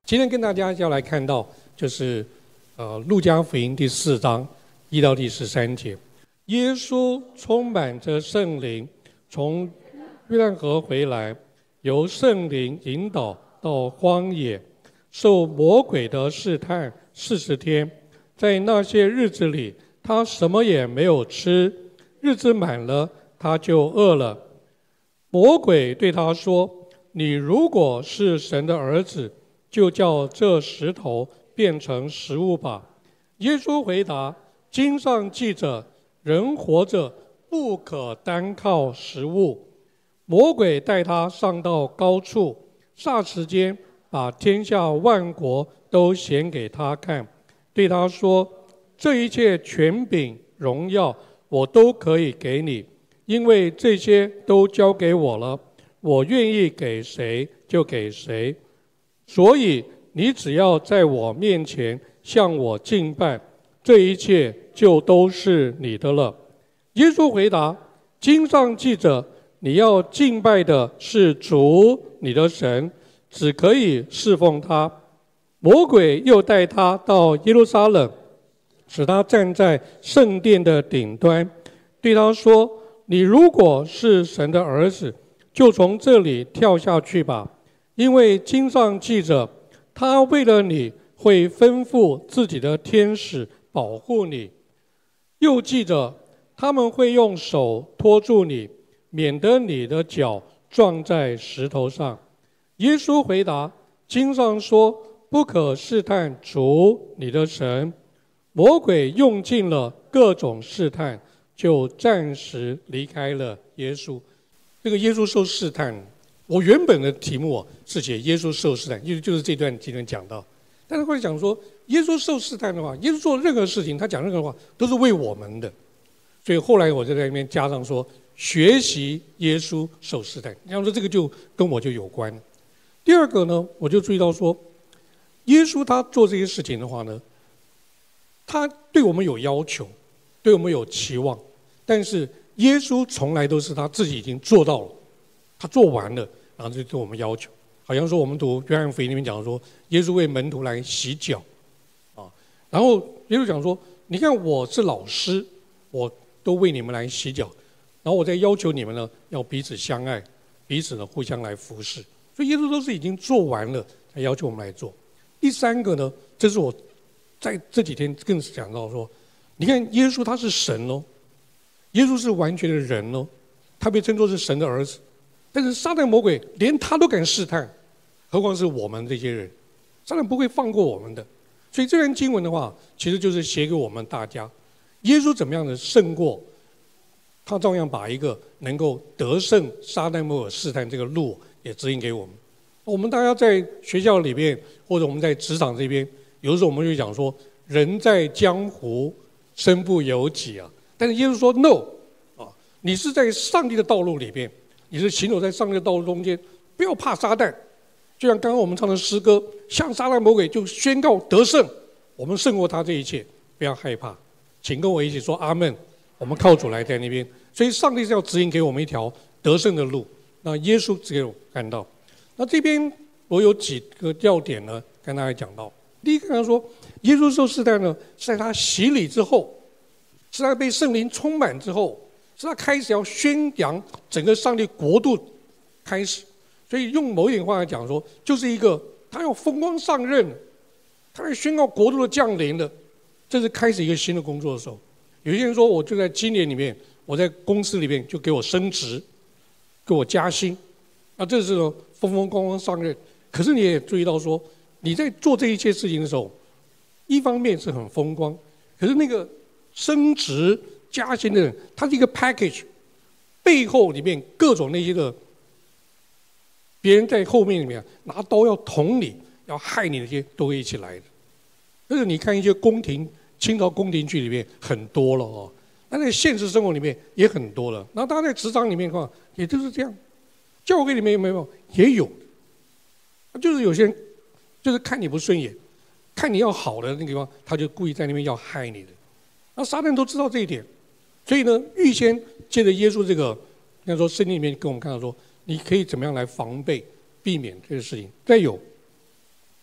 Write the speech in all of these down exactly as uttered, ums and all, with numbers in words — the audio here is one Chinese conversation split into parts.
今天跟大家要来看到，就是呃路加福音第四章一到第十三节，耶稣充满着圣灵，从约旦河回来，由圣灵引导到荒野，受魔鬼的试探四十天。在那些日子里，他什么也没有吃，日子满了，他就饿了。魔鬼对他说：“你如果是神的儿子，就叫这石头变成食物吧。”耶稣回答：“经上记着，人活着不可单靠食物。”魔鬼带他上到高处，霎时间把天下万国都显给他看，对他说：“这一切权柄、荣耀，我都可以给你，因为这些都交给我了，我愿意给谁就给谁。所以你只要在我面前向我敬拜，这一切就都是你的了。”耶稣回答：“经上记着，你要敬拜的是主你的神，只可以侍奉他。”魔鬼又带他到耶路撒冷，使他站在圣殿的顶端，对他说：“你如果是神的儿子，就从这里跳下去吧，因为经上记着，他为了你会吩咐自己的天使保护你，又记着他们会用手托住你，免得你的脚撞在石头上。”耶稣回答：“经上说，不可试探主你的神。”魔鬼用尽了各种试探，就暂时离开了耶稣。这个耶稣受试探，我原本的题目是写耶稣受试探，就就是这段今天讲到。但是会讲说，耶稣受试探的话，耶稣做任何事情，他讲任何话都是为我们的。所以后来我就在那边加上说，学习耶稣受试探。你要说这个就跟我就有关。第二个呢，我就注意到说，耶稣他做这些事情的话呢，他对我们有要求，对我们有期望，但是耶稣从来都是他自己已经做到了，他做完了，然后就对我们要求。好像说我们读约翰福音里面讲说，耶稣为门徒来洗脚，啊，然后耶稣讲说：“你看我是老师，我都为你们来洗脚，然后我再要求你们呢，要彼此相爱，彼此呢互相来服侍。”所以耶稣都是已经做完了，才要求我们来做。第三个呢，这是我在这几天更是讲到说，你看耶稣他是神哦，耶稣是完全的人哦，他被称作是神的儿子，但是撒旦魔鬼连他都敢试探，何况是我们这些人，撒旦不会放过我们的。所以这段经文的话，其实就是写给我们大家，耶稣怎么样的胜过，他照样把一个能够得胜撒旦魔鬼试探这个路也指引给我们。我们大家在学校里面，或者我们在职场这边，有的时候我们就讲说，人在江湖，身不由己啊。但是耶稣说 no 啊，你是在上帝的道路里面，你是行走在上帝的道路中间，不要怕撒旦。就像刚刚我们唱的诗歌，向撒旦魔鬼就宣告得胜，我们胜过他这一切，不要害怕。请跟我一起说阿们。我们靠主来在那边，所以上帝是要指引给我们一条得胜的路。那耶稣只给我看到。那这边我有几个要点呢，跟大家讲到。第一个，他说耶稣受试探呢，是在他洗礼之后，是他被圣灵充满之后，是他开始要宣扬整个上帝国度开始。所以用某一点话来讲说，就是一个他要风光上任，他要宣告国度的降临了，这是开始一个新的工作的时候。有些人说，我就在今年里面，我在公司里面就给我升职，给我加薪，那这是风风光光上任。可是你也注意到说，你在做这一切事情的时候，一方面是很风光，可是那个升职加薪的人，他是一个 package， 背后里面各种那些的，别人在后面里面拿刀要捅你、要害你那些，都会一起来的。但是你看一些宫廷，清朝宫廷剧里面很多了哦，那在现实生活里面也很多了。然后大家在职场里面的话，也就是这样，教会里面有没有？也有，就是有些人就是看你不顺眼，看你要好的那个地方，他就故意在那边要害你的。那撒旦都知道这一点，所以呢，预先借着耶稣这个，应该说圣经里面跟我们看到说，你可以怎么样来防备、避免这个事情。再有，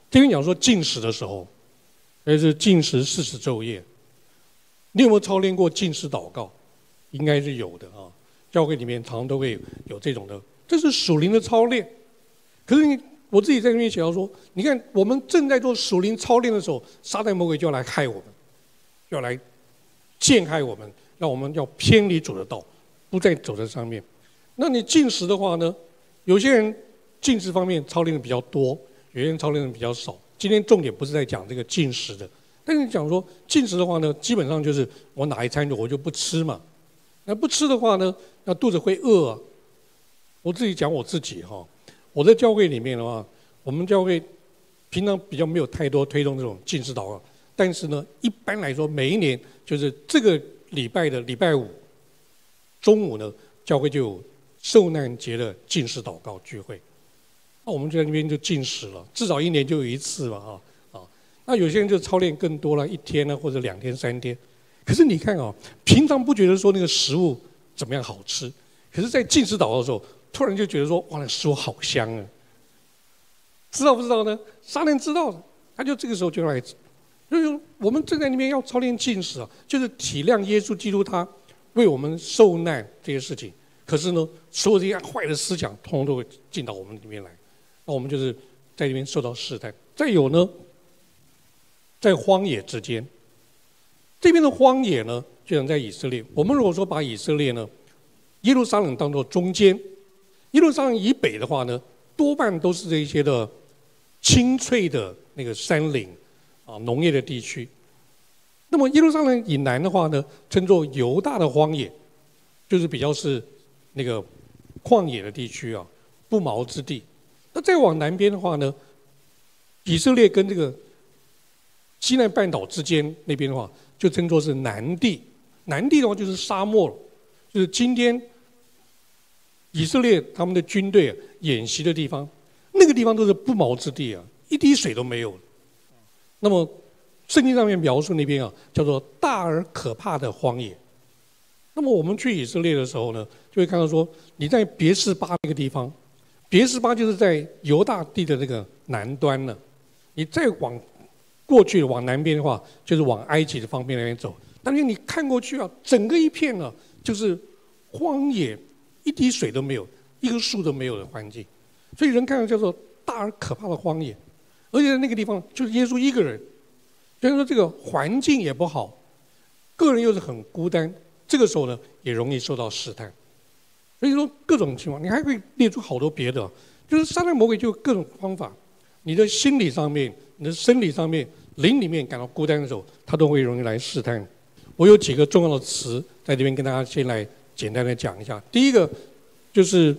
这边讲说禁食的时候，那是禁食四十昼夜。你有没有操练过禁食祷告？应该是有的啊。教会里面常常都会有这种的，这是属灵的操练。可是你我自己在那边写到说，你看我们正在做属灵操练的时候，撒旦魔鬼就要来害我们，要来陷害我们，让我们要偏离主的道，不再走在上面。那你禁食的话呢？有些人禁食方面操练的比较多，有些人操练的比较少。今天重点不是在讲这个禁食的，但是讲说禁食的话呢，基本上就是我哪一餐我就不吃嘛。那不吃的话呢，那肚子会饿啊。我自己讲我自己哈，我在教会里面的话，我们教会平常比较没有太多推动这种禁食祷告，但是呢，一般来说每一年就是这个礼拜的礼拜五中午呢，教会就有受难节的禁食祷告聚会。那我们就在那边就禁食了，至少一年就有一次嘛哈啊。那有些人就操练更多了，一天呢或者两天三天。可是你看啊，平常不觉得说那个食物怎么样好吃，可是在禁食祷告的时候，突然就觉得说哇，那食物好香啊！知道不知道呢？撒旦知道的，他就这个时候就来，就是我们正在那边要操练禁食啊，就是体谅耶稣基督他为我们受难这些事情。可是呢，所有这些坏的思想，通通都会进到我们里面来，那我们就是在这边受到试探。再有呢，在荒野之间。这边的荒野呢，就像在以色列。我们如果说把以色列呢，耶路撒冷当作中间，耶路撒冷以北的话呢，多半都是这些的青翠的那个山岭啊，农业的地区。那么耶路撒冷以南的话呢，称作犹大的荒野，就是比较是那个旷野的地区啊，不毛之地。那再往南边的话呢，以色列跟这个西奈半岛之间那边的话，就称作是南地。南地的话就是沙漠了，就是今天以色列他们的军队、啊、演习的地方，那个地方都是不毛之地啊，一滴水都没有。那么圣经上面描述那边啊，叫做大而可怕的荒野。那么我们去以色列的时候呢，就会看到说，你在别是巴那个地方，别是巴就是在犹大地的那个南端呢，你再往过去往南边的话，就是往埃及的方面那边走。但是你看过去啊，整个一片呢，就是荒野，一滴水都没有，一棵树都没有的环境。所以人看到叫做大而可怕的荒野，而且在那个地方就是耶稣一个人，所以说这个环境也不好，个人又是很孤单，这个时候呢也容易受到试探。所以说各种情况，你还会列出好多别的，就是撒旦魔鬼就有各种方法，你的心理上面、你的生理上面、灵里面感到孤单的时候，他都会容易来试探。我有几个重要的词在这边跟大家先来简单的讲一下。第一个就是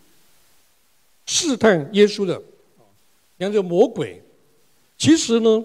试探耶稣的，你看这个魔鬼，其实呢，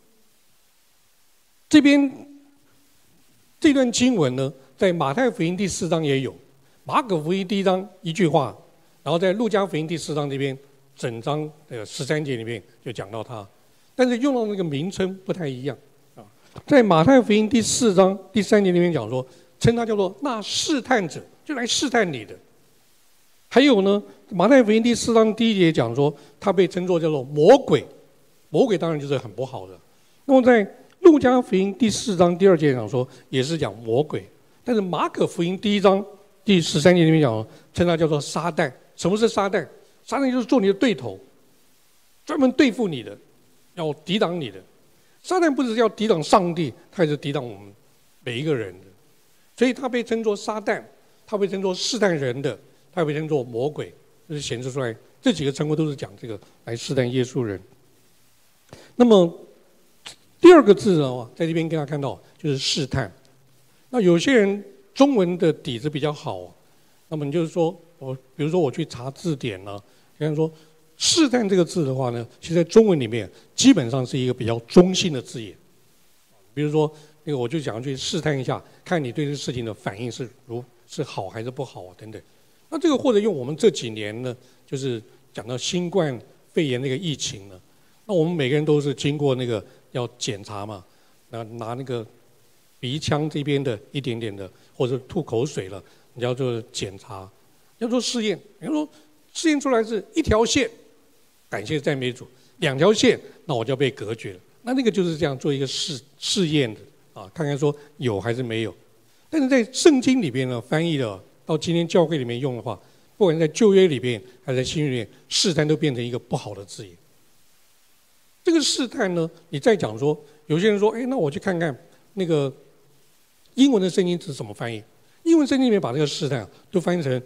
这边这段经文呢，在马太福音第四章也有，马可福音第一章一句话，然后在路加福音第四章这边整章的十三节里面就讲到他，但是用到那个名称不太一样啊。在马太福音第四章第三节里面讲说，称他叫做那试探者，就来试探你的。还有呢，马太福音第四章第一节讲说，他被称作叫做魔鬼，魔鬼当然就是很不好的。那么在路加福音第四章第二节讲说，也是讲魔鬼，但是马可福音第一章第十三节里面讲，称他叫做撒旦。什么是撒旦？撒旦就是做你的对头，专门对付你的，要抵挡你的。撒旦不只是要抵挡上帝，他也是抵挡我们每一个人的。所以他被称作撒旦，他被称作试探人的，他被称作魔鬼，就是显示出来这几个称呼都是讲这个来试探耶稣人。那么第二个字呢，在这边跟大家看到就是试探。那有些人中文的底子比较好，那么你就是说我比如说我去查字典呢，比方说试探这个字的话呢，其实在中文里面基本上是一个比较中性的字眼。比如说那个我就想要去试探一下，看你对这个事情的反应是如是好还是不好啊等等。那这个或者用我们这几年呢，就是讲到新冠肺炎那个疫情呢，那我们每个人都是经过那个要检查嘛，拿拿那个鼻腔这边的一点点的，或者吐口水了，你要做检查，要做试验。比如说试验出来是一条线，感谢赞美主； 两条线，那我就要被隔绝了。那那个就是这样做一个试试验的啊，看看说有还是没有。但是在圣经里边呢，翻译的到今天教会里面用的话，不管在旧约里边还是在新约里面，试探都变成一个不好的字眼。这个试探呢，你再讲说，有些人说，哎，那我去看看那个英文的圣经是怎么翻译？英文圣经里面把这个试探都翻译成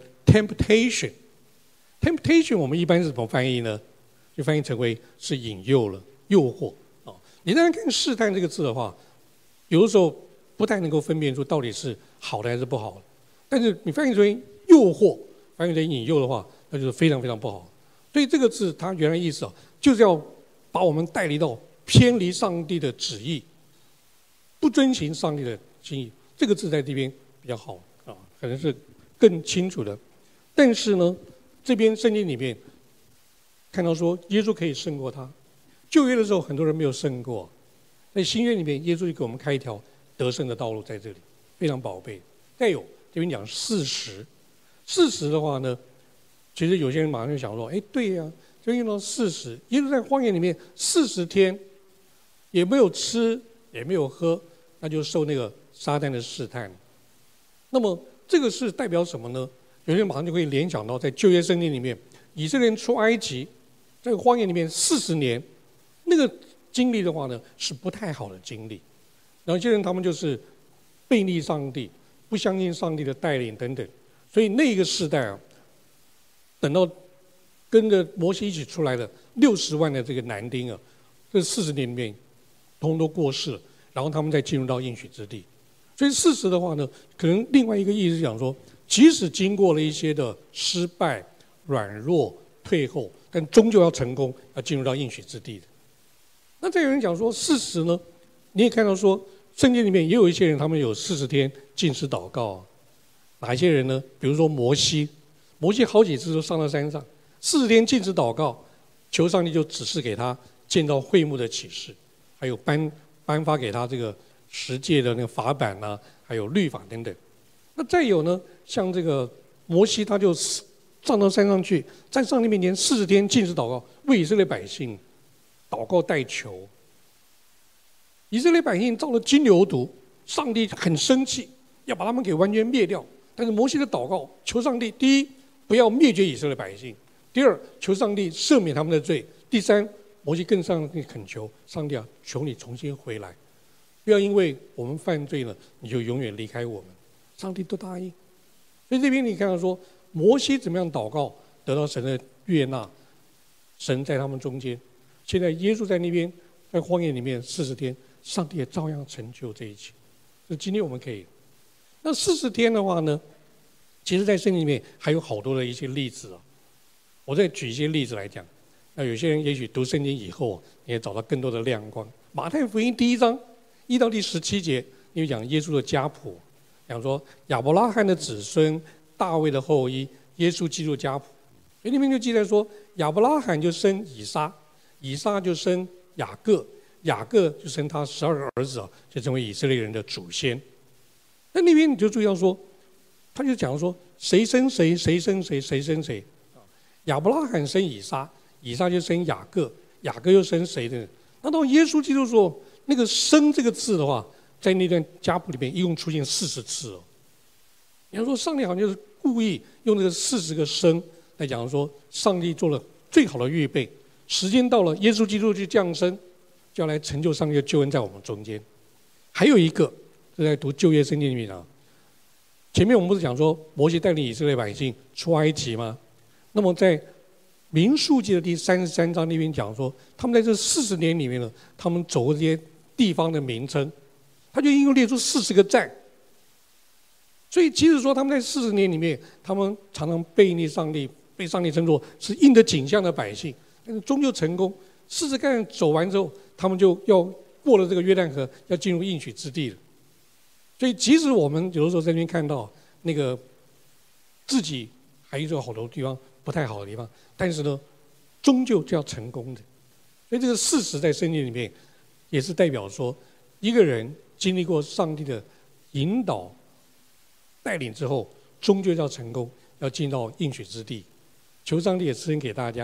temptation。temptation 我们一般是怎么翻译呢？就翻译成为是引诱了、诱惑啊。你当然看试探这个字的话，有的时候不太能够分辨出到底是好的还是不好的。但是你翻译成为诱惑、翻译成引诱的话，那就是非常非常不好。所以这个字它原来意思啊，就是要把我们带离到偏离上帝的旨意，不遵行上帝的心意。这个字在这边比较好啊，可能是更清楚的。但是呢，这边圣经里面看到说耶稣可以胜过他。旧约的时候很多人没有胜过，在新约里面耶稣就给我们开一条得胜的道路在这里，非常宝贝。再有这边讲四十，四十的话呢，其实有些人马上就想说，哎，对呀、啊，就用到四十。耶稣在荒野里面四十天，也没有吃，也没有喝，那就受那个撒旦的试探。那么这个是代表什么呢？有些人马上就会联想到，在旧约圣经里面，以色列人出埃及，在荒野里面四十年，那个经历的话呢，是不太好的经历。然后有些人他们就是背逆上帝，不相信上帝的带领等等，所以那个世代啊，等到跟着摩西一起出来的六十万的这个男丁啊，这四十年里面，通通都过世了，然后他们再进入到应许之地。所以事实的话呢，可能另外一个意思是讲说，即使经过了一些的失败、软弱、退后，但终究要成功，要进入到应许之地的。那再有人讲说，事实呢，你也看到说，圣经里面也有一些人，他们有四十天禁食祷告啊。哪一些人呢？比如说摩西，摩西好几次都上到山上，四十天禁食祷告，求上帝就指示给他见到会幕的启示，还有颁颁发给他这个十诫的那个法版啊，还有律法等等。那再有呢，像这个摩西，他就上到山上去，在上帝面前四十天禁食祷告，为以色列百姓祷告代求。以色列百姓造了金牛犊，上帝很生气，要把他们给完全灭掉。但是摩西的祷告，求上帝：第一，不要灭绝以色列百姓；第二，求上帝赦免他们的罪；第三，摩西更上帝恳求上帝啊，求你重新回来，不要因为我们犯罪了，你就永远离开我们。上帝都答应。所以这边你看到说，摩西怎么样祷告，得到神的悦纳，神在他们中间。现在耶稣在那边，在荒野里面四十天，上帝也照样成就这一切。所以今天我们可以，那四十天的话呢，其实在圣经里面还有好多的一些例子啊。我再举一些例子来讲。那有些人也许读圣经以后，你也找到更多的亮光。马太福音第一章一到第十七节，因为讲耶稣的家谱，讲说亚伯拉罕的子孙、大卫的后裔、耶稣基督的家谱。所以里面就记载说，亚伯拉罕就生以撒，以撒就生雅各，雅各就生他十二个儿子啊，就成为以色列人的祖先。那那边你就注意到说，他就讲说谁生谁，谁生谁，谁生谁。亚伯拉罕生以撒，以撒就生雅各，雅各又生谁的？那到耶稣基督说那个生这个字的话，在那段家谱里面一共出现四十次哦。你要说上帝好像就是故意用那个四十个生来讲说，上帝做了最好的预备，时间到了，耶稣基督就降生，就要来成就上帝的救恩在我们中间。还有一个是在读旧约圣经里面啊，前面我们不是讲说摩西带领以色列百姓出埃及吗？那么在民数记的第三十三章那边讲说，他们在这四十年里面呢，他们走过这些地方的名称，他就一共列出四十个站。所以即使说他们在四十年里面，他们常常背逆上帝，被上帝称作是应得景象的百姓，但是终究成功。四十个站走完之后，他们就要过了这个约旦河，要进入应许之地了。所以即使我们有的时候在那边看到那个自己还有好多地方不太好的地方，但是呢，终究就要成功的。所以这个事实在圣经里面，也是代表说，一个人经历过上帝的引导、带领之后，终究要成功，要进到应许之地。求上帝也赐恩给大家，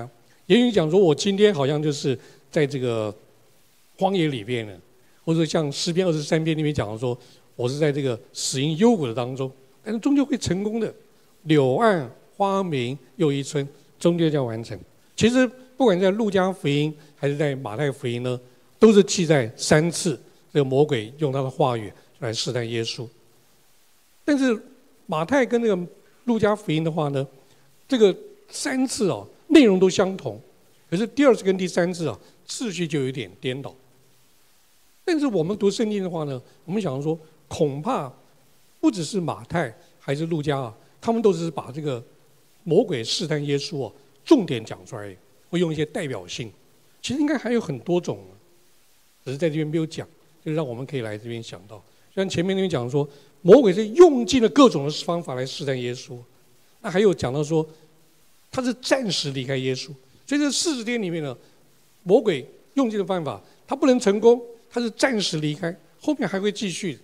也许讲说，我今天好像就是在这个荒野里边呢，或者像诗篇二十三篇里面讲说，我是在这个死荫幽谷的当中，但是终究会成功的。柳暗花明又一村，终究要完成。其实不管在路加福音还是在马太福音呢，都是记载三次这个魔鬼用他的话语来试探耶稣。但是马太跟那个路加福音的话呢，这个三次哦内容都相同，可是第二次跟第三次啊次序就有点颠倒。但是我们读圣经的话呢，我们想说，恐怕不只是马太还是路加啊，他们都是把这个魔鬼试探耶稣啊重点讲出来，会用一些代表性。其实应该还有很多种，只是在这边没有讲，就让我们可以来这边想到。像前面那边讲说，魔鬼是用尽了各种的方法来试探耶稣，那还有讲到说，他是暂时离开耶稣，所以这四十天里面呢，魔鬼用尽了办法，他不能成功，他是暂时离开，后面还会继续。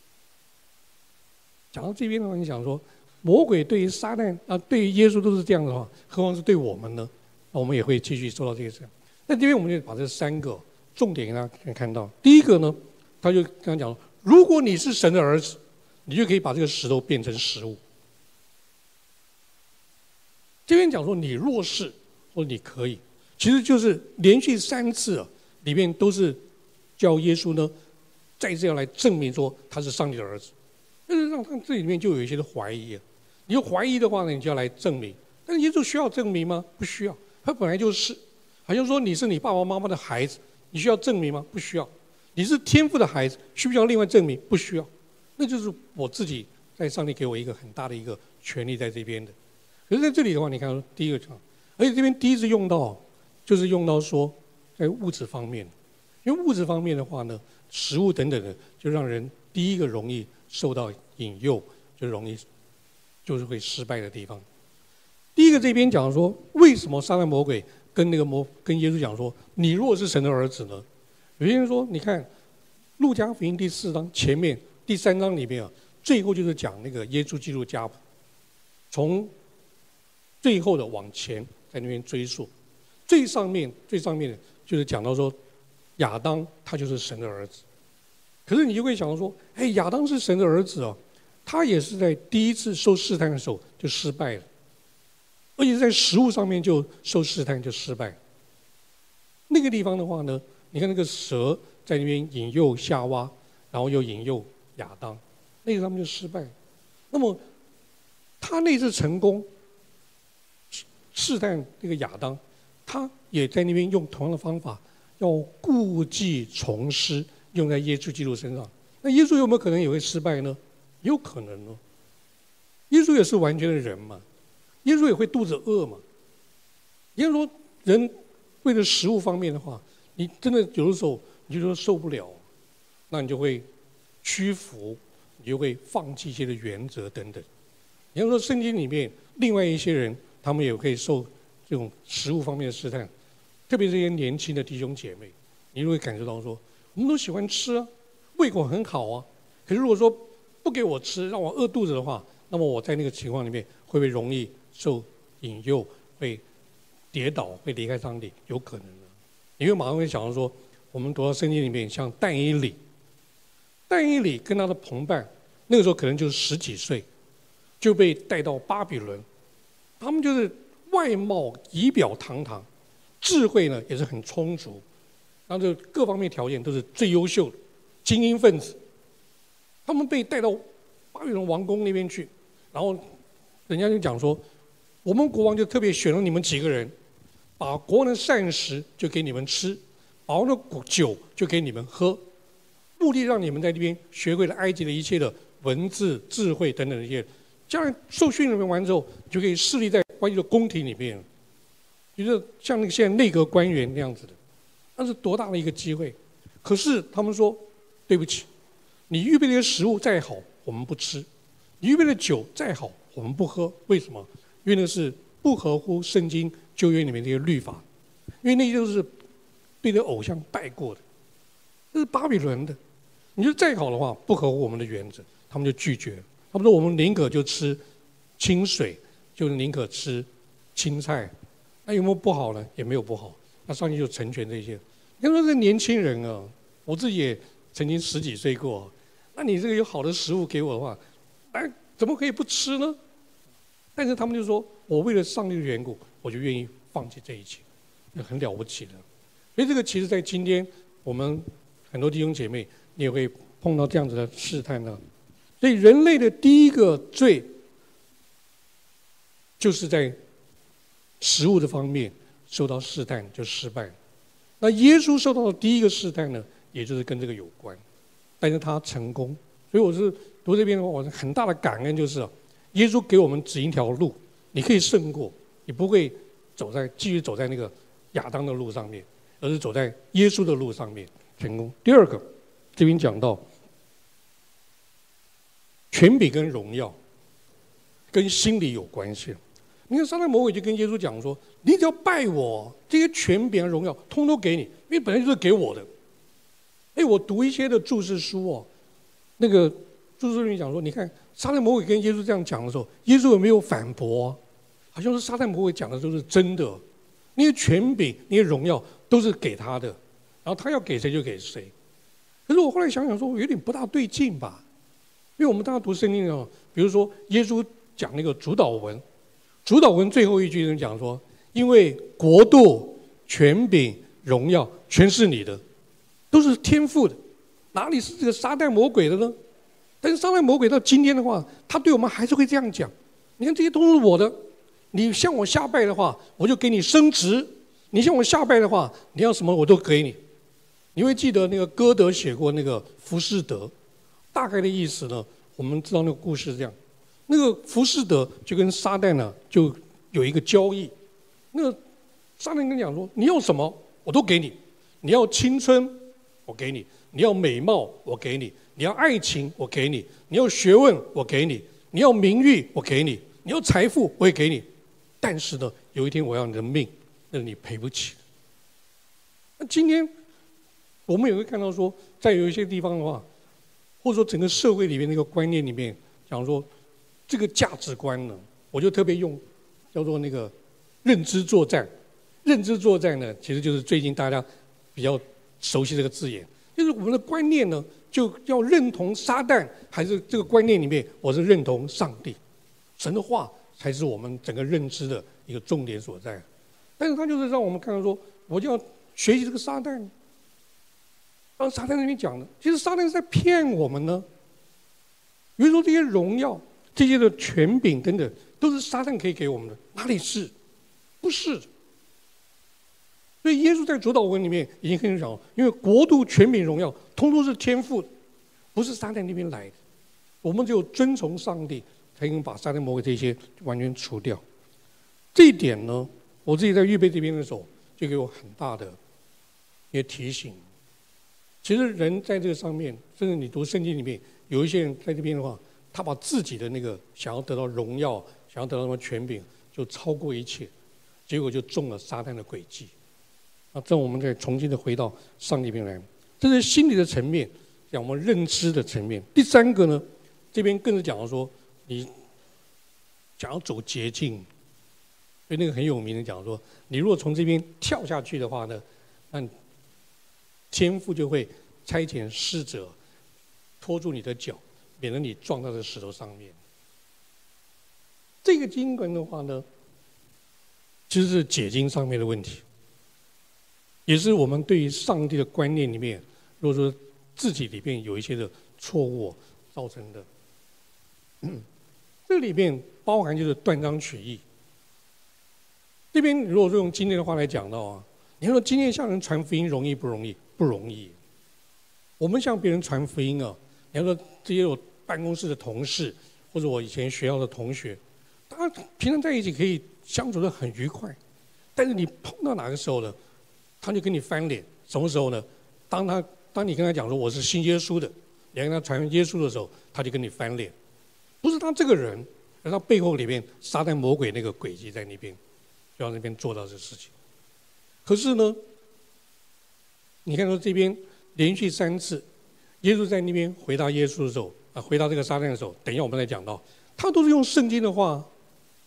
讲到这边的话，你想说，魔鬼对于撒旦啊，对于耶稣都是这样的话，何况是对我们呢？那我们也会继续做到这个事。那这边我们就把这三个重点给大家看到。第一个呢，他就刚刚讲，如果你是神的儿子，你就可以把这个石头变成食物。这边讲说你若是或者你可以，其实就是连续三次啊，里面都是叫耶稣呢，再这样来证明说他是上帝的儿子。但是让他这里面就有一些的怀疑啊，你有怀疑的话呢，你就要来证明。但是耶稣需要证明吗？不需要，他本来就是。好像说你是你爸爸妈妈的孩子，你需要证明吗？不需要。你是天父的孩子，需不需要另外证明？不需要。那就是我自己在上帝给我一个很大的一个权利在这边的。可是在这里的话，你看第一个讲，而且这边第一次用到，就是用到说在物质方面，因为物质方面的话呢，食物等等的，就让人第一个容易受到引诱，就容易就是会失败的地方。第一个这边讲说，为什么撒旦魔鬼跟那个魔跟耶稣讲说，你若是神的儿子呢？有些人说，你看路加福音第四章前面第三章里面啊，最后就是讲那个耶稣基督家谱，从最后的往前在那边追溯，最上面最上面的就是讲到说亚当他就是神的儿子。可是你就会想到说，哎，亚当是神的儿子哦，他也是在第一次受试探的时候就失败了。而且在食物上面就受试探就失败。那个地方的话呢，你看那个蛇在那边引诱夏娃，然后又引诱亚当，那个他们就失败。那么他那次成功试探那个亚当，他也在那边用同样的方法，要故技重施，用在耶稣基督身上。那耶稣有没有可能也会失败呢？有可能哦。耶稣也是完全的人嘛。耶稣也会肚子饿嘛？也就是说，人为了食物方面的话，你真的有的时候你就说受不了，那你就会屈服，你就会放弃一些的原则等等。也就是说，圣经里面另外一些人，他们也可以受这种食物方面的试探，特别是这些年轻的弟兄姐妹，你就会感受到说，我们都喜欢吃啊，胃口很好啊。可是如果说不给我吃，让我饿肚子的话，那么我在那个情况里面会不会容易受引诱，会跌倒，会离开上帝？有可能的。因为马上会想到说，我们读到圣经里面，像但以理，但以理跟他的同伴，那个时候可能就是十几岁，就被带到巴比伦。他们就是外貌仪表堂堂，智慧呢也是很充足，然后就各方面条件都是最优秀的精英分子。他们被带到巴比伦王宫那边去，然后人家就讲说，我们国王就特别选了你们几个人，把国王的膳食就给你们吃，把国王的酒就给你们喝，目的让你们在这边学会了埃及的一切的文字、智慧等等一些，将来受训练完之后，就可以侍立在关于的宫廷里面，就是像那个现在内阁官员那样子的，那是多大的一个机会！可是他们说，对不起，你预备的食物再好，我们不吃；你预备的酒再好，我们不喝。为什么？因为那是不合乎圣经旧约里面这些律法，因为那些都是对着偶像拜过的，这是巴比伦的。你就再好的话，不合乎我们的原则，他们就拒绝了。他们说我们宁可就吃清水，就宁可吃青菜。 那有没有不好呢？也没有不好。那上帝就成全这些。你看说这年轻人啊，我自己也曾经十几岁过，那你这个有好的食物给我的话，哎，怎么可以不吃呢？但是他们就说，我为了上帝的缘故，我就愿意放弃这一切，那很了不起的。所以这个其实在今天我们很多弟兄姐妹，你也会碰到这样子的试探呢。所以人类的第一个罪，就是在食物的方面受到试探就失败了。那耶稣受到的第一个试探呢，也就是跟这个有关，但是他成功。所以我是读这边的话，我很大的感恩就是啊，耶稣给我们指一条路，你可以胜过，你不会走在继续走在那个亚当的路上面，而是走在耶稣的路上面成功。第二个，这边讲到权柄跟荣耀跟心理有关系。你看撒旦魔鬼就跟耶稣讲说，你只要拜我，这些权柄和荣耀通通给你，因为本来就是给我的。哎，我读一些的注释书哦，那个注释里面讲说，你看撒旦魔鬼跟耶稣这样讲的时候，耶稣有没有反驳啊？好像是撒旦魔鬼讲的都是真的，那些权柄、那些荣耀都是给他的，然后他要给谁就给谁。可是我后来想想说，有点不大对劲吧？因为我们大家读圣经啊，比如说耶稣讲那个主导文，主导文最后一句就讲说，因为国度、权柄、荣耀全是你的，都是天父的，哪里是这个撒旦魔鬼的呢？但是撒旦魔鬼到今天的话，他对我们还是会这样讲：你看这些都是我的，你向我下拜的话，我就给你升职；你向我下拜的话，你要什么我都给你。你会记得那个歌德写过那个《浮士德》，大概的意思呢，我们知道那个故事是这样：那个浮士德就跟撒旦呢就有一个交易，那个撒旦跟你讲说，你要什么我都给你，你要青春我给你，你要美貌我给你，你要爱情我给你，你要学问我给你，你要名誉我给你，你要财富我也给你，但是呢，有一天我要你的命，那你赔不起。那今天我们也会看到说，在有一些地方的话，或者说整个社会里面那个观念里面讲说，这个价值观呢，我就特别用叫做那个认知作战。认知作战呢，其实就是最近大家比较熟悉这个字眼，就是我们的观念呢，就要认同撒旦，还是这个观念里面我是认同上帝，神的话才是我们整个认知的一个重点所在。但是他就是让我们看到说，我就要学习这个撒旦。让撒旦那边讲的，其实撒旦是在骗我们呢。比如说这些荣耀、这些的权柄等等，都是撒旦可以给我们的，哪里是？不是。所以耶稣在主导文里面已经跟你讲，因为国度、权柄、荣耀，通通是天父的，不是撒旦那边来的。我们只有遵从上帝，才能把撒旦魔鬼这些完全除掉。这一点呢，我自己在预备这边的时候，就给我很大的一些提醒。其实人在这个上面，甚至你读圣经里面，有一些人在这边的话，他把自己的那个想要得到荣耀、想要得到什么权柄，就超过一切，结果就中了撒旦的诡计。啊，这我们再重新的回到上帝这边来，这是心理的层面，讲我们认知的层面。第三个呢，这边更是讲到说，你想要走捷径，所以那个很有名的讲说，你如果从这边跳下去的话呢，那天父就会差遣使者拖住你的脚，免得你撞到这石头上面。这个经文的话呢，其实是解经上面的问题，也是我们对于上帝的观念里面，如果说自己里面有一些的错误造成的。嗯，这里面包含就是断章取义。这边如果说用今天的话来讲到啊，你说今天向人传福音容易不容易？不容易。我们向别人传福音啊，你要说这些我办公室的同事，或者我以前学校的同学，大家平常在一起可以相处得很愉快，但是你碰到哪个时候呢，他就跟你翻脸。什么时候呢？当他当你跟他讲说我是信耶稣的，你跟他传耶稣的时候，他就跟你翻脸。不是他这个人，而他背后里面撒旦魔鬼那个诡计在那边，就要那边做到这事情。可是呢，你看到这边连续三次，耶稣在那边回答耶稣的时候，啊，回答这个撒旦的时候，等一下我们再讲到，他都是用圣经的话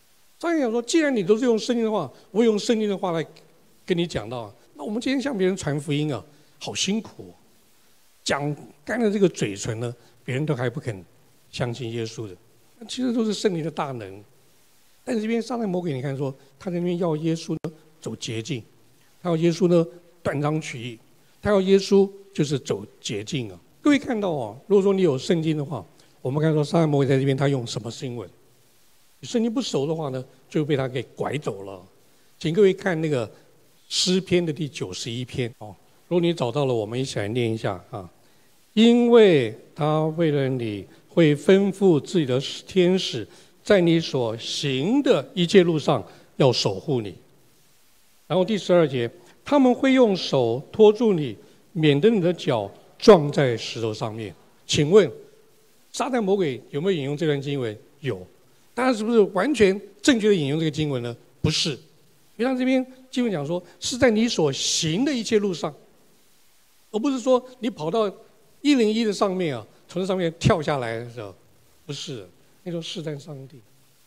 上帝讲说，既然你都是用圣经的话，我用圣经的话来跟你讲到，那我们今天向别人传福音啊，好辛苦、哦，讲干了这个嘴唇呢，别人都还不肯相信耶稣的。其实都是圣灵的大能。但是这边撒旦魔鬼，你看说，他在那边要耶稣呢走捷径，他要耶稣呢断章取义，他要耶稣就是走捷径啊。各位看到啊，如果说你有圣经的话，我们看说撒旦魔鬼在这边他用什么经文？圣经不熟的话呢，就被他给拐走了。请各位看那个诗篇的第九十一篇哦。如果你找到了，我们一起来念一下啊。因为他为了你会吩咐自己的天使，在你所行的一切路上要守护你。然后第十二节，他们会用手托住你，免得你的脚撞在石头上面。请问，撒旦魔鬼有没有引用这段经文？有。当然，是不是完全正确的引用这个经文呢？不是，因为他这边经文讲说，是在你所行的一切路上，而不是说你跑到一零一的上面啊，从这上面跳下来的时候，不是，那时候试探上帝。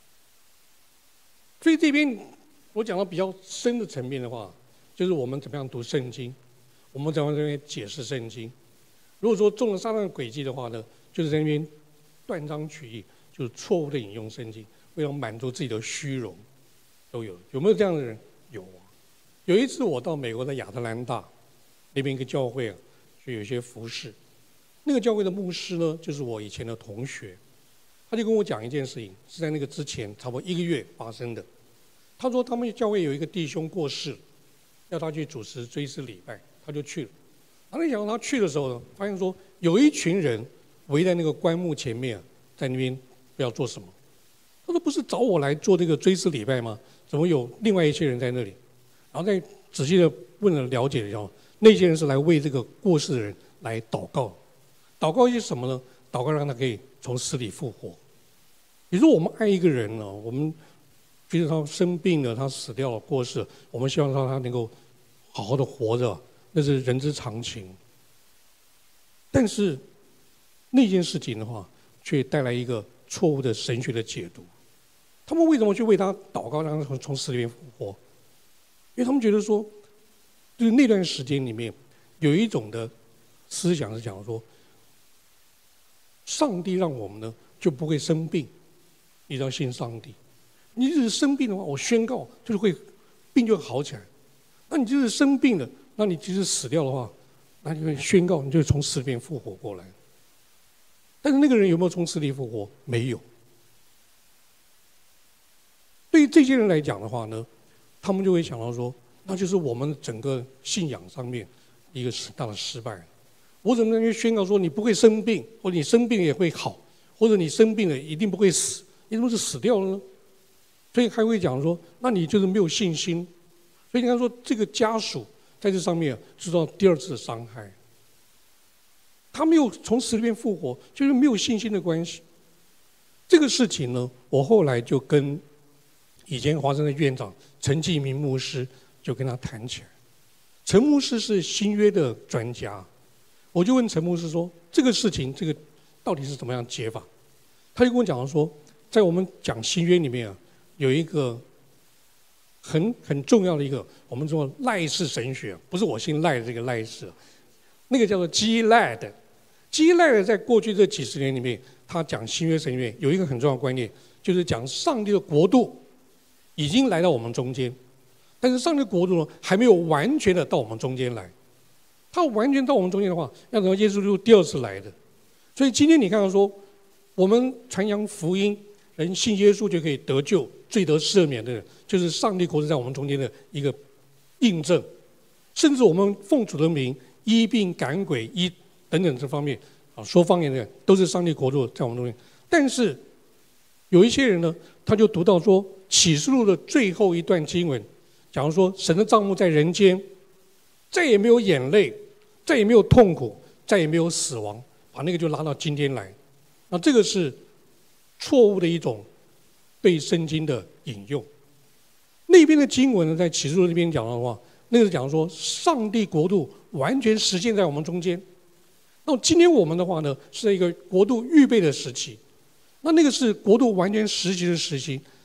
所以这边我讲到比较深的层面的话，就是我们怎么样读圣经，我们怎么样在那边解释圣经。如果说中了撒旦的诡计的话呢，就是在那边断章取义。就是错误的引用圣经，为了满足自己的虚荣，都有。有没有这样的人？有啊。有一次我到美国的亚特兰大那边一个教会啊，就有一些服事。那个教会的牧师呢，就是我以前的同学，他就跟我讲一件事情，是在那个之前差不多一个月发生的。他说他们教会有一个弟兄过世，要他去主持追思礼拜，他就去了。然后没想到他去的时候呢，发现说有一群人围在那个棺木前面，在那边。不要做什么？他说：“不是找我来做这个追思礼拜吗？怎么有另外一些人在那里？”然后再仔细的问了了解了以后，那些人是来为这个过世的人来祷告。祷告一些什么呢？祷告让他可以从死里复活。比如说，我们爱一个人呢，我们觉得他生病了，他死掉了，过世，我们希望让他能够好好的活着，那是人之常情。但是那件事情的话，却带来一个错误的神学的解读。他们为什么去为他祷告，让他从从死里面复活？因为他们觉得说，就是那段时间里面有一种的思想是讲说，上帝让我们呢就不会生病，你要信上帝。你只是生病的话，我宣告就是会病就好起来。那你就是生病了，那你即使死掉的话，那你会宣告你就从死里面复活过来。但是那个人有没有从死里复活？没有。对于这些人来讲的话呢，他们就会想到说，那就是我们整个信仰上面一个大的失败。我怎么能去宣告说你不会生病，或者你生病也会好，或者你生病了一定不会死？你怎么是死掉了呢？所以还会讲说，那你就是没有信心。所以你看说，这个家属在这上面受到第二次的伤害。他没有从死里面复活，就是没有信心的关系。这个事情呢，我后来就跟以前华盛顿院长陈继明牧师就跟他谈起来。陈牧师是新约的专家，我就问陈牧师说：“这个事情，这个到底是怎么样解法？”他就跟我讲说，在我们讲新约里面啊，有一个很很重要的一个，我们说赖氏神学，不是我姓赖的这个赖氏，那个叫做基赖的。基赖的在过去这几十年里面，他讲新约神里面有一个很重要的观念，就是讲上帝的国度已经来到我们中间，但是上帝的国度呢还没有完全的到我们中间来。他完全到我们中间的话，要等到耶稣基督第二次来的。所以今天你看到说，我们传扬福音，人信耶稣就可以得救、罪得赦免的人，就是上帝国度在我们中间的一个印证。甚至我们奉主的名医病赶鬼、医等等这方面啊，说方言的人都是上帝国度在我们中间。但是有一些人呢，他就读到说启示录的最后一段经文，假如说神的帐幕在人间，再也没有眼泪，再也没有痛苦，再也没有死亡，把那个就拉到今天来。那这个是错误的一种对圣经的引用。那边的经文呢，在启示录那边讲的话，那个是讲说上帝国度完全实现在我们中间。那今天我们的话呢，是一个国度预备的时期，那那个是国度完全实习的时期。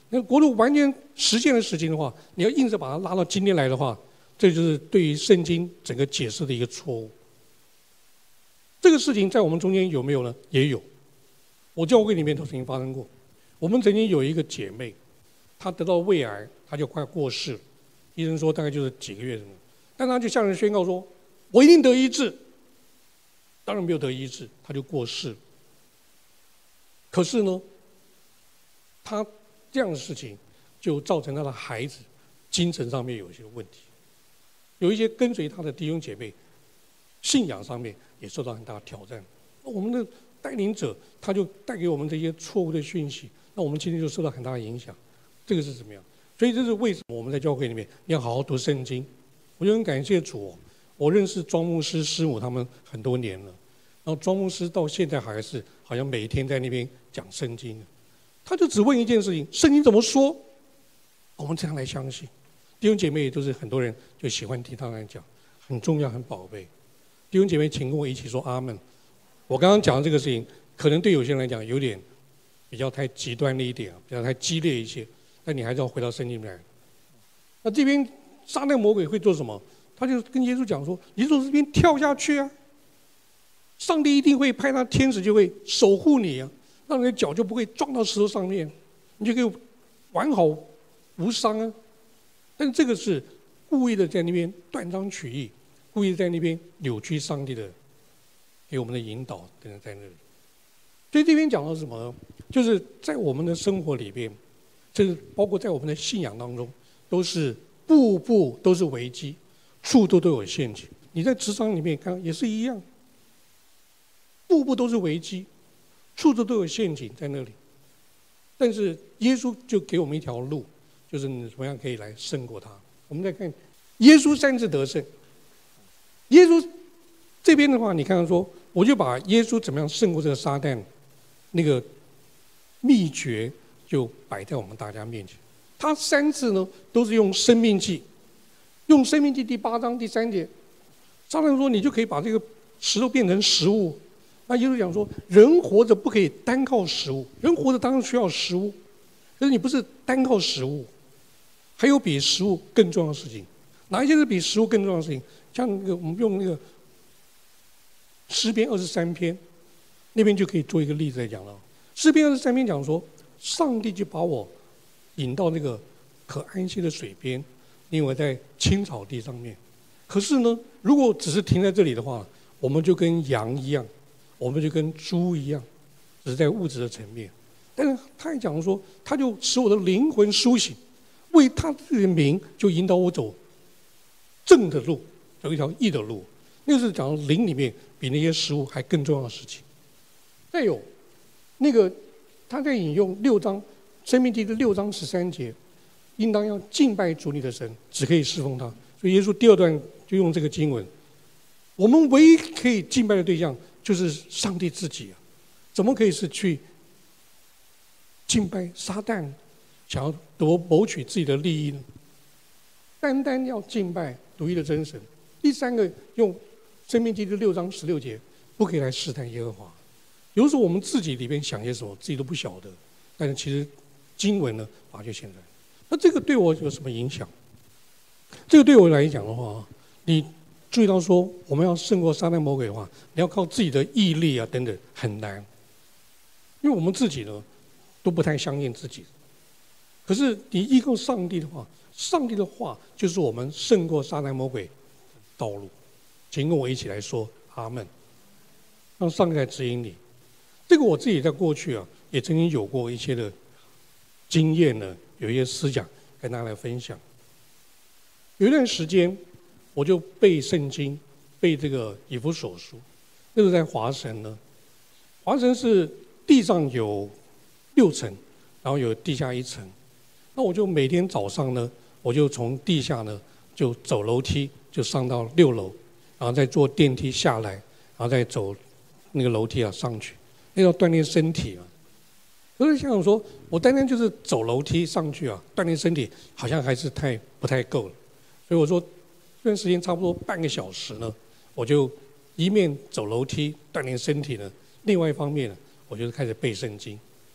那国度完全实现的事情的话，你要硬着把它拉到今天来的话，这就是对于圣经整个解释的一个错误。这个事情在我们中间有没有呢？也有，我教会里面都曾经发生过。我们曾经有一个姐妹，她得到胃癌，她就快过世了，医生说大概就是几个月，但她就向人宣告说：“我一定得医治。”当然没有得医治，她就过世了。可是呢，她这样的事情就造成她的孩子精神上面有一些问题，有一些跟随她的弟兄姐妹信仰上面也受到很大的挑战。我们的带领者他就带给我们这些错误的讯息，那我们今天就受到很大的影响。这个是怎么样？所以这是为什么我们在教会里面要好好读圣经。我就很感谢主哦，我认识庄牧师师母他们很多年了，然后庄牧师到现在还是好像每天在那边讲圣经，他就只问一件事情：圣经怎么说？我们这样来相信。弟兄姐妹也都是很多人就喜欢听他来讲，很重要很宝贝。弟兄姐妹，请跟我一起说阿们。我刚刚讲的这个事情，可能对有些人来讲有点比较太极端了一点，比较太激烈一些，但你还是要回到圣经里来。那这边撒旦魔鬼会做什么？他就跟耶稣讲说：“你从这边跳下去啊！上帝一定会派他天使就会守护你啊，让你的脚就不会撞到石头上面，你就可以完好无伤啊。”但这个是故意的在那边断章取义，故意在那边扭曲上帝的给我们的引导，等等在那里。所以这边讲到什么呢？就是在我们的生活里边，就是包括在我们的信仰当中，都是步步都是危机，处处都有陷阱。你在职场里面看也是一样，步步都是危机，处处都有陷阱在那里。但是耶稣就给我们一条路，就是你怎么样可以来胜过他。我们再看耶稣三次得胜。耶稣这边的话，你看到说，我就把耶稣怎么样胜过这个撒旦那个秘诀就摆在我们大家面前。他三次呢都是用生命记，用生命记第八章第三节，撒旦说你就可以把这个石头变成食物。那耶稣讲说，人活着不可以单靠食物，人活着当然需要食物，可是你不是单靠食物，还有比食物更重要的事情。哪一些是比食物更重要的事情？像那个我们用那个诗篇二十三篇，那边就可以做一个例子来讲了。诗篇二十三篇讲说，上帝就把我引到那个可安息的水边，因为我在青草地上面。可是呢，如果只是停在这里的话，我们就跟羊一样，我们就跟猪一样，只是在物质的层面。但是他还讲说，他就使我的灵魂苏醒，为他自己的名就引导我走正的路，走一条义的路。那个是讲灵里面比那些食物还更重要的事情。再有那个他在引用六章申命记的六章十三节，应当要敬拜主你的神，只可以侍奉他。所以耶稣第二段就用这个经文，我们唯一可以敬拜的对象就是上帝自己啊，怎么可以是去敬拜撒旦，想要夺谋取自己的利益呢？单单要敬拜独一的真神。第三个，用申命记的六章十六节，不可以来试探耶和华。有时候我们自己里边想些什么，自己都不晓得，但是其实经文呢，把它就写出来。那这个对我有什么影响？这个对我来讲的话，你注意到说，我们要胜过撒旦魔鬼的话，你要靠自己的毅力啊等等，很难。因为我们自己呢，都不太相信自己。可是你依靠上帝的话，上帝的话就是我们胜过撒旦魔鬼的道路。请跟我一起来说阿们，让上帝来指引你。这个我自己在过去啊，也曾经有过一些的经验呢，有一些思想跟大家来分享。有一段时间，我就背圣经，背这个以弗所书。那是在华神呢，华神是地上有六层，然后有地下一层。那我就每天早上呢，我就从地下呢就走楼梯，就上到六楼，然后再坐电梯下来，然后再走那个楼梯啊上去，那要锻炼身体啊。可是想想说，我单单就是走楼梯上去啊，锻炼身体好像还是太不太够了。所以我说，这段时间差不多半个小时呢，我就一面走楼梯锻炼身体呢，另外一方面呢，我就开始背圣经。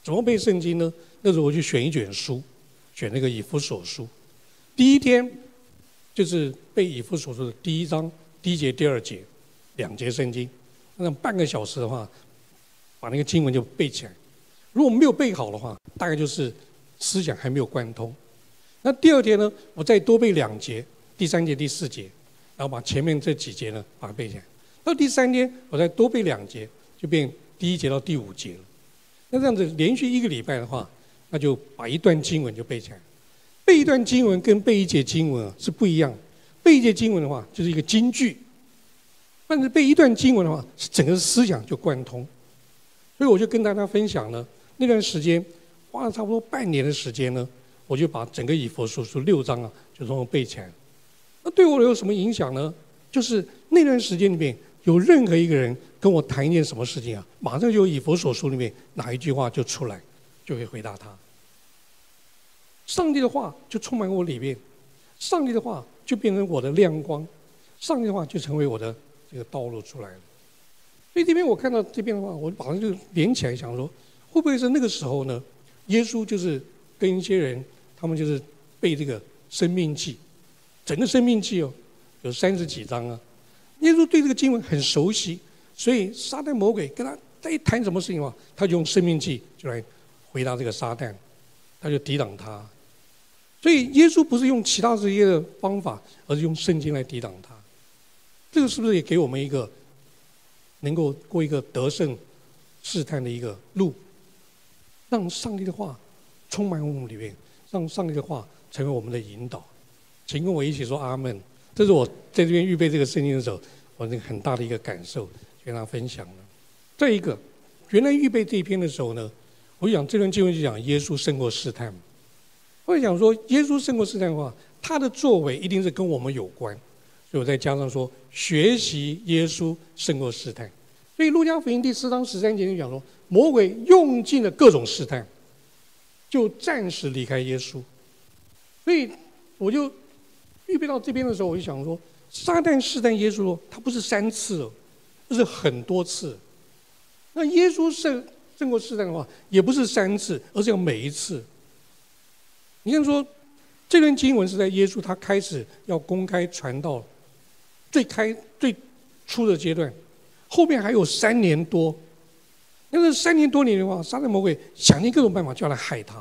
怎么背圣经呢？那时候我就选一卷书，选那个以弗所书。第一天就是背以弗所书的第一章第一节、第二节，两节圣经。那半个小时的话，把那个经文就背起来。如果没有背好的话，大概就是思想还没有贯通。那第二天呢，我再多背两节，第三节、第四节，然后把前面这几节呢把它背起来。到第三天，我再多背两节，就变第一节到第五节了。那这样子连续一个礼拜的话，那就把一段经文就背起来。背一段经文跟背一节经文是不一样的。背一节经文的话，就是一个金句；但是背一段经文的话，是整个思想就贯通。所以我就跟大家分享呢，那段时间花了差不多半年的时间呢，我就把整个以弗所书六章啊，就从头背起来了。那对我有什么影响呢？就是那段时间里面，有任何一个人跟我谈一件什么事情啊，马上就以弗所书里面哪一句话就出来，就可以回答他。上帝的话就充满我里面，上帝的话就变成我的亮光，上帝的话就成为我的这个道路出来了。所以这边我看到这边的话，我马上就连起来想说，会不会是那个时候呢？耶稣就是跟一些人，他们就是背这个生命记，整个生命记哦，有三十几章啊。耶稣对这个经文很熟悉，所以撒旦魔鬼跟他在一谈什么事情的话，他就用生命记就来回答这个撒旦，他就抵挡他。所以耶稣不是用其他这些的方法，而是用圣经来抵挡他。这个是不是也给我们一个能够过一个得胜试探的一个路？让上帝的话充满我们里面，让上帝的话成为我们的引导。请跟我一起说阿们。这是我在这边预备这个圣经的时候，我那个很大的一个感受，跟大家分享了。再一个，原来预备这一篇的时候呢，我想这段经文就讲耶稣胜过试探。我想说，耶稣胜过试探的话，他的作为一定是跟我们有关，所以我再加上说，学习耶稣胜过试探。所以路加福音第四章十三节就讲说，魔鬼用尽了各种试探，就暂时离开耶稣。所以我就预备到这边的时候，我就想说，撒旦试探耶稣，他不是三次哦，而是很多次。那耶稣胜胜过试探的话，也不是三次，而是要每一次。你看说，这段经文是在耶稣他开始要公开传道最开最初的阶段，后面还有三年多。那个三年多年的话，撒旦魔鬼想尽各种办法就要来害他。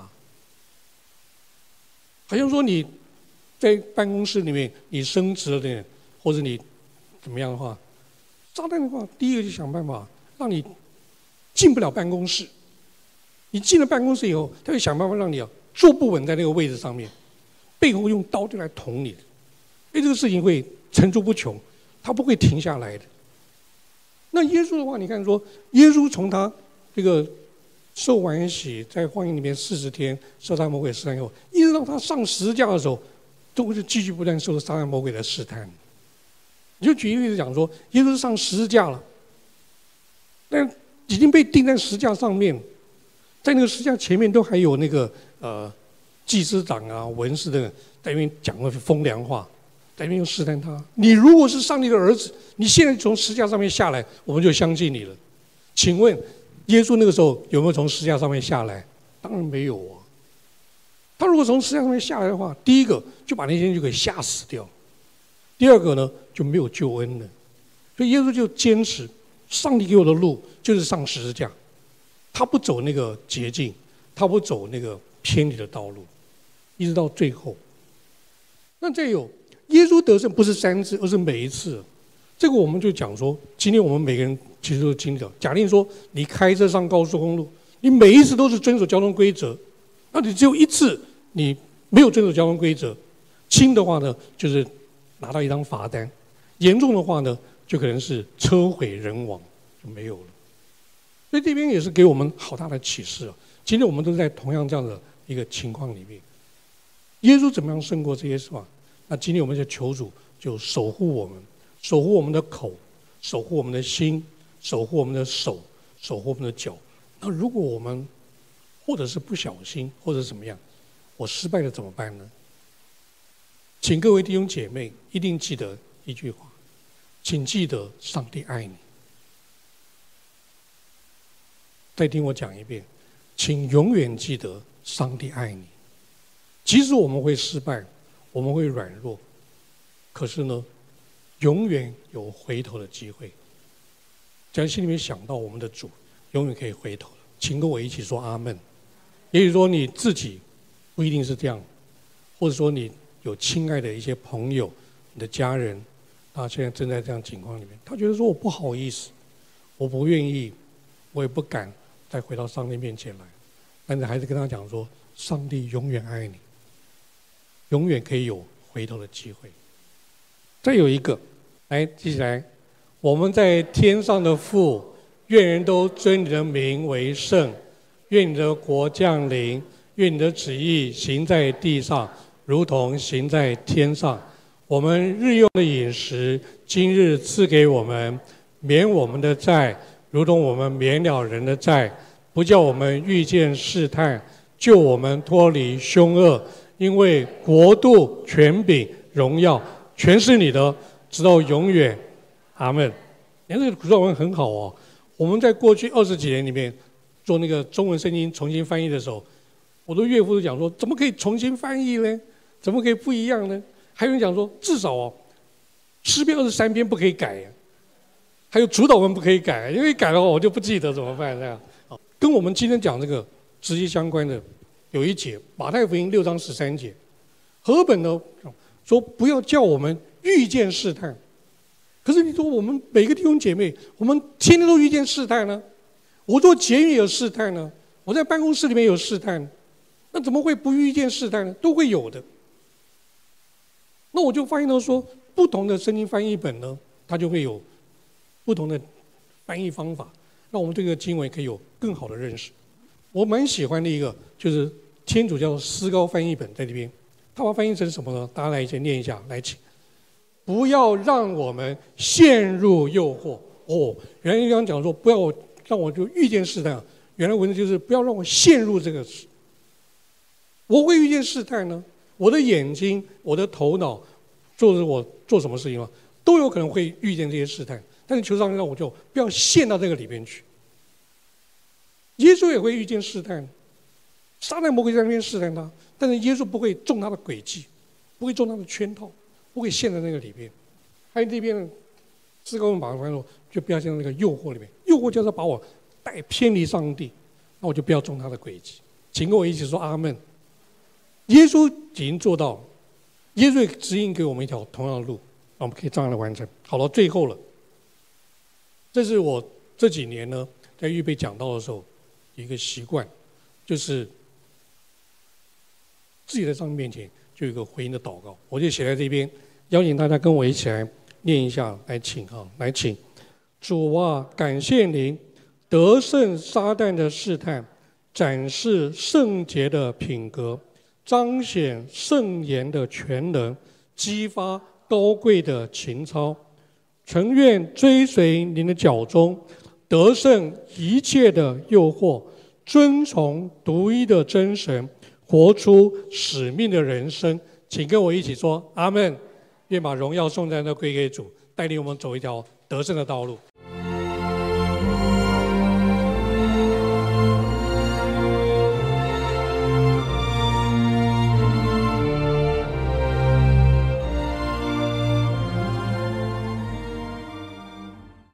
好像说你在办公室里面你升职了的人，或者你怎么样的话，撒旦的话第一个就想办法让你进不了办公室。你进了办公室以后，他会想办法让你啊坐不稳在那个位置上面，背后用刀就来捅你的。因为这个事情会层出不穷，他不会停下来的。那耶稣的话，你看说，耶稣从他这个受完洗，在荒野里面四十天受他魔鬼试探以后，一直到他上十字架的时候，都是继续不断受撒旦魔鬼的试探。你就举一个例子讲说，耶稣上十字架了，但已经被钉在十字架上面，在那个十字架前面都还有那个呃祭司长啊、文士的在那边讲了风凉话，在那边又试探他：你如果是上帝的儿子，你现在从十字架上面下来，我们就相信你了。请问耶稣那个时候有没有从十字架上面下来？当然没有啊。他如果从十字架上面下来的话，第一个就把那些人就给吓死掉，第二个呢就没有救恩了。所以耶稣就坚持，上帝给我的路就是上十字架，他不走那个捷径，他不走那个偏离的道路，一直到最后。那再有，耶稣得胜不是三次，而是每一次。这个我们就讲说，今天我们每个人其实都经历到。假定说你开车上高速公路，你每一次都是遵守交通规则，那你只有一次你没有遵守交通规则，轻的话呢就是拿到一张罚单，严重的话呢就可能是车毁人亡，就没有了。所以这边也是给我们好大的启示啊！今天我们都在同样这样的一个情况里面，耶稣怎么样胜过这些事吧？那今天我们就求主就守护我们，守护我们的口，守护我们的心，守护我们的手，守护我们的脚。那如果我们或者是不小心，或者怎么样，我失败了怎么办呢？请各位弟兄姐妹一定记得一句话，请记得上帝爱你。再听我讲一遍， 请永远记得，上帝爱你。即使我们会失败，我们会软弱，可是呢，永远有回头的机会。只要心里面想到我们的主，永远可以回头了。请跟我一起说阿们。也许说你自己不一定是这样，或者说你有亲爱的一些朋友、你的家人，他现在正在这样情况里面，他觉得说我不好意思，我不愿意，我也不敢再回到上帝面前来，但是还是跟他讲说，上帝永远爱你，永远可以有回头的机会。再有一个，来记起来，我们在天上的父，愿人都尊你的名为圣，愿你的国降临，愿你的旨意行在地上，如同行在天上。我们日用的饮食，今日赐给我们，免我们的债，如同我们免了人的债，不叫我们遇见试探，救我们脱离凶恶。因为国度、权柄、荣耀，全是你的，直到永远。阿们。你看这个古祷文很好哦。我们在过去二十几年里面做那个中文圣经重新翻译的时候，我的岳父都讲说，怎么可以重新翻译呢？怎么可以不一样呢？还有人讲说，至少哦，诗篇二十三篇不可以改呀，还有主祷文不可以改，因为改的话我就不记得怎么办这样。跟我们今天讲这个直接相关的有一节，马太福音六章十三节，和本呢说不要叫我们遇见试探。可是你说我们每个弟兄姐妹，我们天天都遇见试探呢？我做捷运也有试探呢，我在办公室里面有试探，那怎么会不遇见试探呢？都会有的。那我就发现到说，不同的圣经翻译本呢，它就会有不同的翻译方法，让我们对这个经文可以有更好的认识。我蛮喜欢的一个就是天主教思高翻译本在这边，它把它翻译成什么呢？大家来一起念一下，来请。不要让我们陷入诱惑。哦，原来刚刚讲说不要让我就遇见试探，原来文字就是不要让我陷入这个事。我会遇见试探呢？我的眼睛、我的头脑，做着我做什么事情嘛，都有可能会遇见这些试探。但是求上帝让我就不要陷到这个里边去。耶稣也会遇见试探，撒旦魔鬼在那边试探他，但是耶稣不会中他的诡计，不会中他的圈套，不会陷在那个里边。还有这边思高文把它说，就不要陷在那个诱惑里面。诱惑就是把我带偏离上帝，那我就不要中他的诡计。请跟我一起说阿们。耶稣已经做到了，耶稣也指引给我们一条同样的路，我们可以这样来完成。好了，最后了，这是我这几年呢在预备讲道的时候一个习惯，就是自己在上帝面前就有一个回应的祷告，我就写在这边，邀请大家跟我一起来念一下，来请哈，来请。主啊，感谢您得胜撒旦的试探，展示圣洁的品格，彰显圣言的全能，激发高贵的情操。诚愿追随您的脚踪，得胜一切的诱惑，遵从独一的真神，活出使命的人生。请跟我一起说阿们。愿把荣耀颂赞都归给主，带领我们走一条得胜的道路。